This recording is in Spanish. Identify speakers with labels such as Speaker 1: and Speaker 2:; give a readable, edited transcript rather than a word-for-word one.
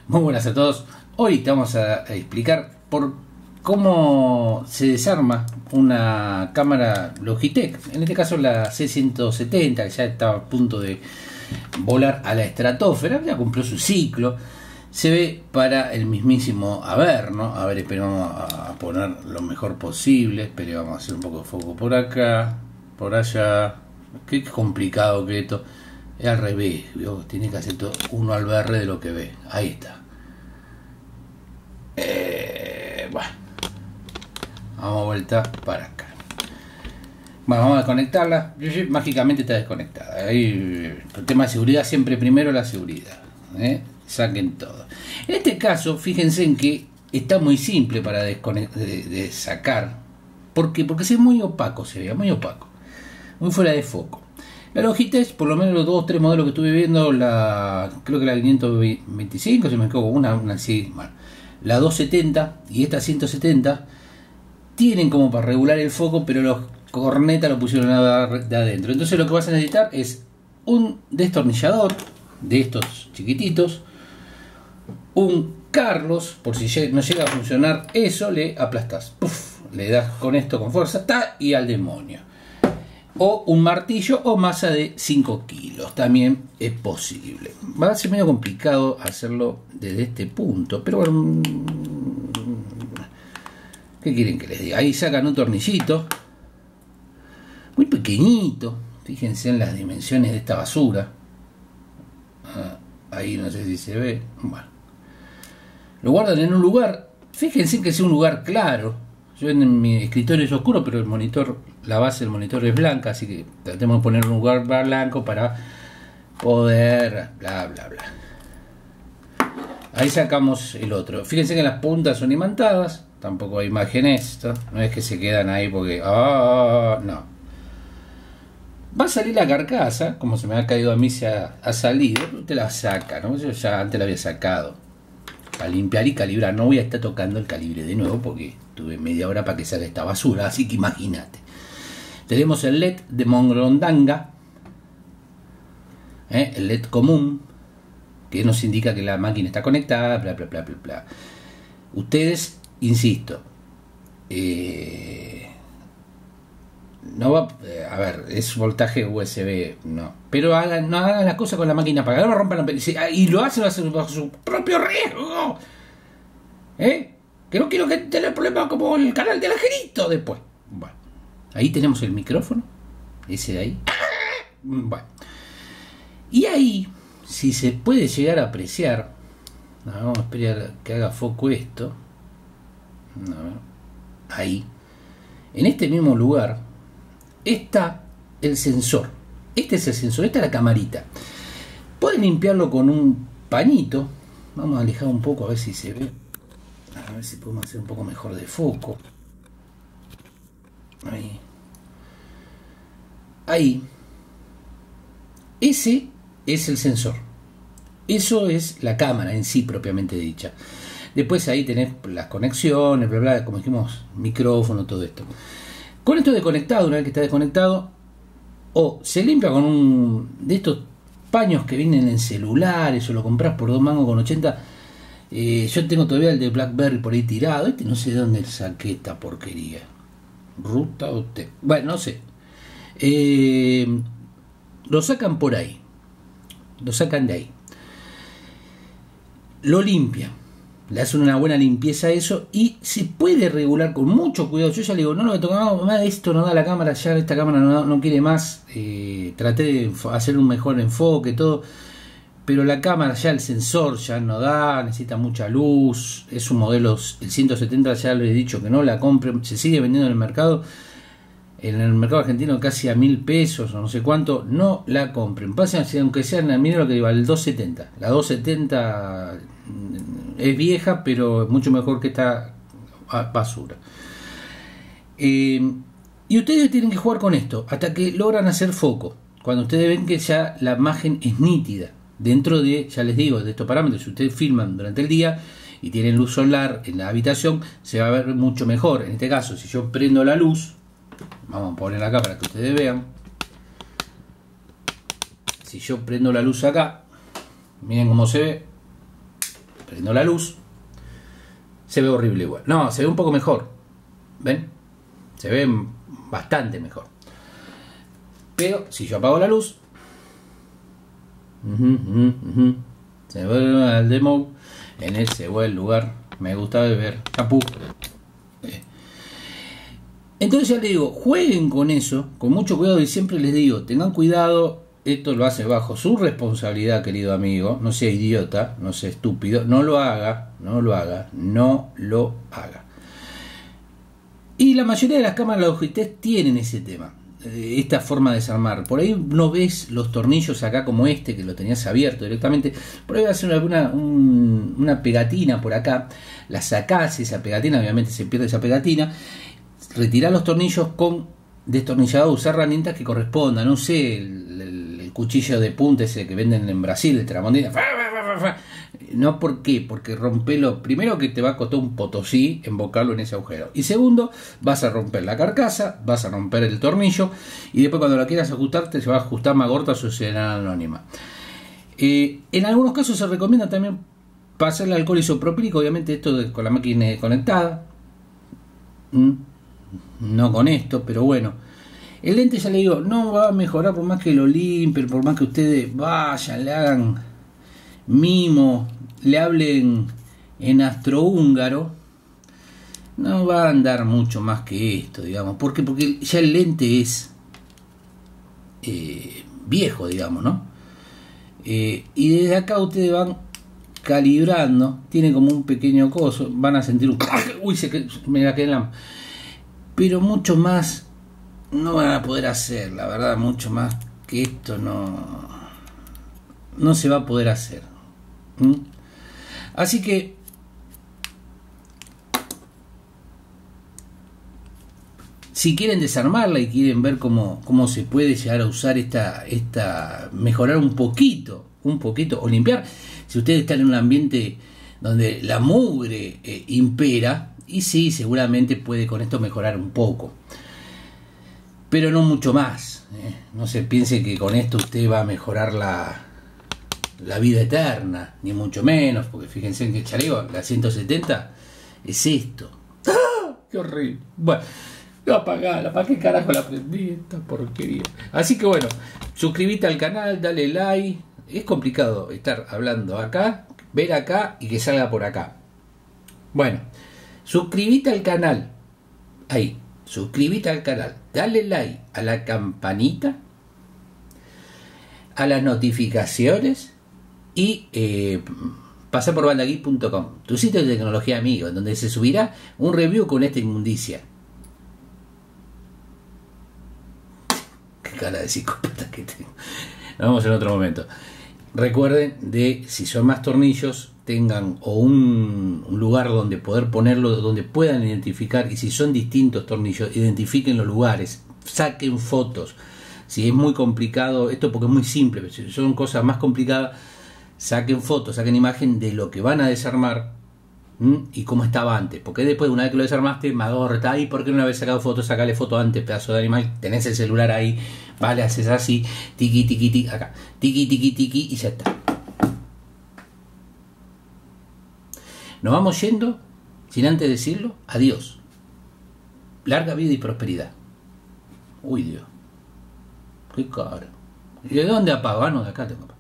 Speaker 1: Muy buenas a todos. Hoy te vamos a explicar por cómo se desarma una cámara Logitech, en este caso la C170, que ya está a punto de volar a la estratosfera, ya cumplió su ciclo. Se ve para el mismísimo Averno. A ver, esperamos a poner lo mejor posible. Pero vamos a hacer un poco de foco por acá, por allá. Qué complicado que esto. Es al revés, ¿vio? Tiene que hacer todo uno al BR de lo que ve. Ahí está. Bueno, vamos a vuelta para acá. Bueno, vamos a desconectarla. Mágicamente está desconectada. Ahí, el tema de seguridad, siempre primero la seguridad. Saquen todo. En este caso, fíjense en que está muy simple para de sacar. ¿Por qué? Porque es muy opaco, se ve muy opaco, muy fuera de foco. La Logitech, por lo menos los 2 o 3 modelos que estuve viendo, creo que la 525, si me equivoco, una así, bueno, la 270 y esta 170 tienen como para regular el foco, pero los cornetas lo pusieron de adentro. Entonces lo que vas a necesitar es un destornillador de estos chiquititos, un Carlos, por si no llega a funcionar eso, le aplastas, ¡puf! Le das con esto con fuerza, ¡ta! Y al demonio. O un martillo o masa de 5 kilos, también es posible. Va a ser medio complicado hacerlo desde este punto, pero bueno, ¿qué quieren que les diga? Ahí sacan un tornillito muy pequeñito, fíjense en las dimensiones de esta basura. Ahí no sé si se ve. Bueno, lo guardan en un lugar, fíjense que sea un lugar claro. Yo en mi escritorio es oscuro, pero el monitor, la base del monitor es blanca, así que tratemos de poner un lugar blanco para poder bla bla bla. Ahí sacamos el otro. Fíjense que las puntas son imantadas, tampoco hay imagen esto, no es que se quedan ahí porque no. Va a salir la carcasa, como se me ha caído a mí, se ha salido, te la saca, ¿no? Yo ya antes la había sacado. A limpiar y calibrar. No voy a estar tocando el calibre de nuevo porque tuve media hora para que salga esta basura, así que imagínate. Tenemos el LED de Mongrondanga, el LED común, que nos indica que la máquina está conectada, bla bla bla bla bla. Ustedes, insisto, no va a ver, es voltaje USB, no, pero no hagan las cosas con la máquina apagada, no rompan y lo hacen bajo su propio riesgo, que no quiero que tenga problemas como el canal del Angelito después. Bueno, ahí tenemos el micrófono, ese de ahí. Bueno, y ahí, si se puede llegar a apreciar, vamos a esperar que haga foco esto, ahí, en este mismo lugar está el sensor. Este es el sensor, esta es la camarita. Pueden limpiarlo con un pañito. Vamos a alejar un poco a ver si se ve. A ver si podemos hacer un poco mejor de foco. Ahí. Ahí. Ese es el sensor. Eso es la cámara en sí propiamente dicha. Después ahí tenés las conexiones, bla bla, como dijimos, micrófono, todo esto. Con esto desconectado, una vez que está desconectado, o se limpia con un de estos paños que vienen en celulares, o lo compras por 2 mangos con 80. Yo tengo todavía el de BlackBerry por ahí tirado. Este no sé de dónde saqué esta porquería. Ruta o te. Bueno, no sé. Lo sacan por ahí. Lo sacan de ahí. Lo limpian. Le hacen una buena limpieza a eso y se puede regular con mucho cuidado. Yo ya le digo, no, esto no da la cámara, ya esta cámara no quiere más. Traté de hacer un mejor enfoque, todo, pero la cámara ya, el sensor ya no da, necesita mucha luz. Es un modelo, el 170 ya les he dicho que no la compren, se sigue vendiendo en el mercado argentino casi a 1.000 pesos o no sé cuánto. No la compren, pasen, aunque sean, miren lo que digo, el 270, la 270 es vieja, pero mucho mejor que esta basura. Y ustedes tienen que jugar con esto hasta que logran hacer foco. Cuando ustedes ven que ya la imagen es nítida, dentro de, ya les digo, de estos parámetros, si ustedes filman durante el día y tienen luz solar en la habitación, se va a ver mucho mejor. En este caso, si yo prendo la luz, vamos a poner acá para que ustedes vean. Si yo prendo la luz acá, miren cómo se ve. prendo la luz, se ve horrible igual. No, se ve un poco mejor. ¿Ven? Se ve bastante mejor. Pero si yo apago la luz, se vuelve al demo, en ese buen lugar. Me gusta beber capú. Entonces ya les digo, jueguen con eso, con mucho cuidado, y siempre les digo, tengan cuidado, esto lo hace bajo su responsabilidad, querido amigo, no sea idiota, no sea estúpido, no lo haga. Y la mayoría de las cámaras Logitech tienen ese tema, esta forma de desarmar. Por ahí no ves los tornillos acá como este, que lo tenías abierto directamente. Por ahí va a hacer una pegatina por acá, la sacás, esa pegatina, obviamente se pierde esa pegatina. Retirar los tornillos con destornillador, usar herramientas que correspondan, no sé, el cuchillo de punta ese que venden en Brasil, de Tramontina. No, ¿por qué? Porque rompelo, primero que te va a costar un potosí embocarlo en ese agujero, y segundo, vas a romper la carcasa, vas a romper el tornillo, y después cuando lo quieras ajustarte se va a ajustar magorta o sociedad anónima. En algunos casos se recomienda también pasarle alcohol isopropílico, obviamente esto con la máquina conectada. No con esto, pero bueno, el lente, ya le digo, no va a mejorar por más que lo limpien, por más que ustedes vayan, le hagan mimo, le hablen en astrohúngaro, no va a andar mucho más que esto, digamos. ¿Por qué? Porque ya el lente es viejo, digamos, ¿no? Y desde acá ustedes van calibrando, tiene como un pequeño coso, van a sentir un... Uy, me la quedé en la... Pero mucho más no van a poder hacer, la verdad, mucho más que esto no se va a poder hacer. Así que si quieren desarmarla y quieren ver cómo se puede llegar a usar mejorar un poquito o limpiar, si ustedes están en un ambiente donde la mugre impera, y sí, seguramente puede con esto mejorar un poco, pero no mucho más. No se piense que con esto usted va a mejorar la vida eterna, ni mucho menos, porque fíjense en que chaleco, la 170 es esto. ¡Ah! ¡Qué horrible! Bueno, ¿para qué carajo la prendí esta porquería? Así que bueno, suscríbete al canal, dale like. Es complicado estar hablando acá, ver acá y que salga por acá. Bueno, suscríbete al canal, ahí, suscríbete al canal, dale like a la campanita, a las notificaciones y pasa por bandageek.com, tu sitio de tecnología amigo, donde se subirá un review con esta inmundicia. Qué cara de psicópata que tengo. Nos vemos en otro momento. Recuerden de, si son más tornillos, tengan o un lugar donde poder ponerlo, donde puedan identificar, y si son distintos tornillos, identifiquen los lugares, saquen fotos. Si es muy complicado esto, porque es muy simple, si son cosas más complicadas, saquen fotos, saquen imagen de lo que van a desarmar y cómo estaba antes, porque después, una vez que lo desarmaste, magorta, ahí, ¿por qué no habéis sacado fotos? Sacale foto antes, pedazo de animal, tenés el celular ahí, vale, haces así, tiqui tiqui tiqui, acá, tiqui tiqui tiqui, y ya está. Nos vamos yendo, sin antes decirlo, adiós. Larga vida y prosperidad. Uy, Dios. Qué caro. ¿Y de dónde apago? Ah, no, de acá tengo.